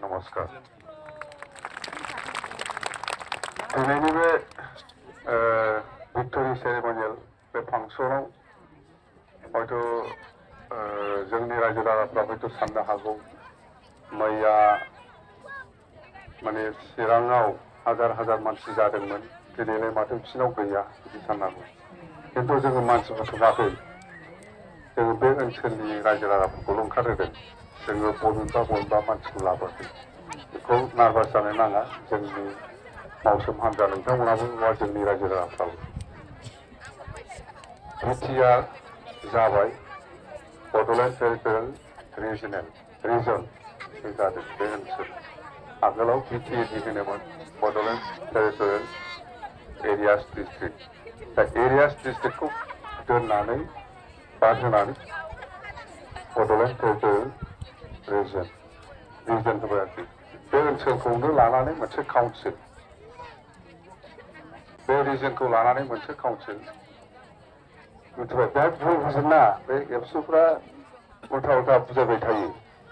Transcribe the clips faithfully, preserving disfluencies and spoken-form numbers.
नमस्कार दिनैनि बे भिक्टरि सेरेमनियेल बे फांसनाव हयथ' जोंनि रायजो राजाफ्रा हयथ' साननो हागौ मैया माने चिराङाव हाजार हाजार मानसि जादोंमोन दिनैलाय माथो बिसिनाव गैया बिदि साननांगौ खिन्थु जोङो मानसि बुथुमाखै जोङो बे ओनसोलनि रायजो राजाफोरखौल' ओंखारहोदों जोङो बबेबा बबेबा मानसिखौ लाबोआखै बेखौ नार्भास जानो नाङा जोंनि मावसोम हान्जा नोंथांमोनाबो बा जोंनि रायजो राजाफ्राबो बिटिआ जाबाय बड'लेण्ड टेरिटरियेल रिजनेल रिजन बे जादों बे ओनसोल आगोलाव बिटिएडि होनोमोन बड'लेण्ड टेरिटरियेल एरियास डिस्ट्रिक्ट दा एरियास डिस्ट्रिक्टखौ दोननानै बाद होनानै बड'लेण्ड टेरिटरियेल रिजन रिजन होबाय आरोखि बे ओनसोलखौनो लानानै मोनसे काउन्सिल बे रिजनखौ लानानै मोनसे काउन्सिल मिथिबाय बिराद भुल बुजिना बे एबसुफ्रा उल्था उल्था बुजायबाय थायो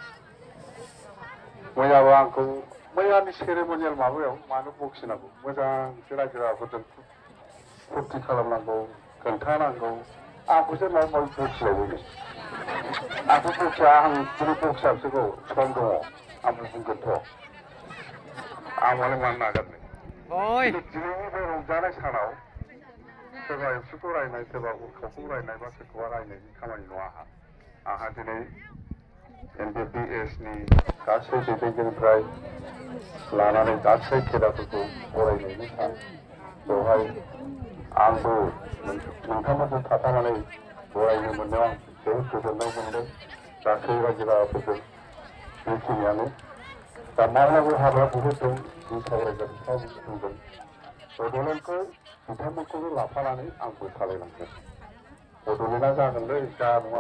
मैयाबो आंखौ मैयानि सेरेमनियेल माबायाव मानो बखिनांगौ मोजांसो रायजो राजाफोरजों फुरथि खालामनांगौ खोन्थानांगौ आंखौसो माबा माबि बखिलायबाय आंखौ बखिया आं दिनै बखिया बिसोरखौ सम दङ आंबो बुंगोनथ' आं मालाय मानो नागारनो दिनैनि बे रंजानाय सानाव सोरबा एबसुखौ रायनाय सोरबा उरखावखौ रायनाय बा सोरखौबा रायनायनि खामानि नङा आंहा आंहा दिनै एनडिपिएसनि गासै दैदेनगिरिनिफ्राय लानानै गासै खेदाफोरखौ बरायनायनि सान बेवहाय आंबो नोंथांमोनजों थाफानानै बरायनो मोननायाव आं जोबोद गोजोननाय मोनदों गासै रायजो राजाफोरजों बेखिनियानो दा माब्लाबो हाबाया बहुद दं जों सावरायगोन नोंथाङा बुंदों बड'लेण्डखौ बिथांमोनखौनो लाफानानै आंबो सालायलांगोन बड'लेण्डआ जागोनलै जा नङा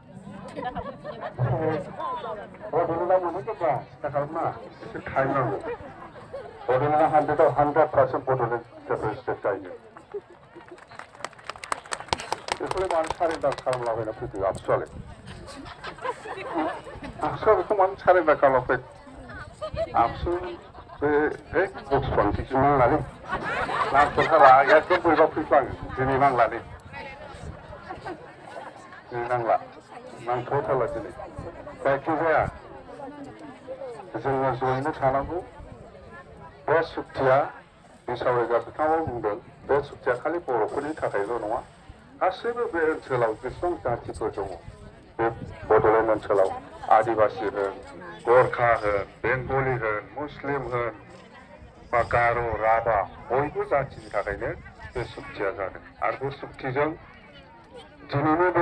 बड'लेण्डआ मोनहैगोनबा सिन्था खालामनाङा एसे टाइम नांगौ बड'लेण्डआ हानड्रेडआव hundred percent Bodoland separate state जायो बेखौलाय मानो सारेन्डार खालामलाबायना फैदो आबसुआलाय आबसुआ बेखौ मानो सारेन्डार खालामना फैदो आबसु बे है बक्स फांटिजों नांलालै नांथ'थारा एकदम बोरैबा फैफ्लाङो दिनै नांलालै दिनै नांला नांथ'थारला दिनै जायखिजाया जोङो जयैनो थानांगौ बे सुक्तिया बिसावरायग्रा बिथाङाबो बुंदों बे सुक्तिया खालि बर'फोरनि थाखायल' नङा गासैबो बे ओनसोलाव जेसेबां जाथिफोर दङ बे बड'लेण्ड ओनसोलाव आदिबासि होन गरखा होन बेंगलि होन मुस्लिम होन बा गार' राभा बयबो जाथिनि थाखायनो बे सुक्तिया जादों आरो बे सुक्तिजों दिनैनि बे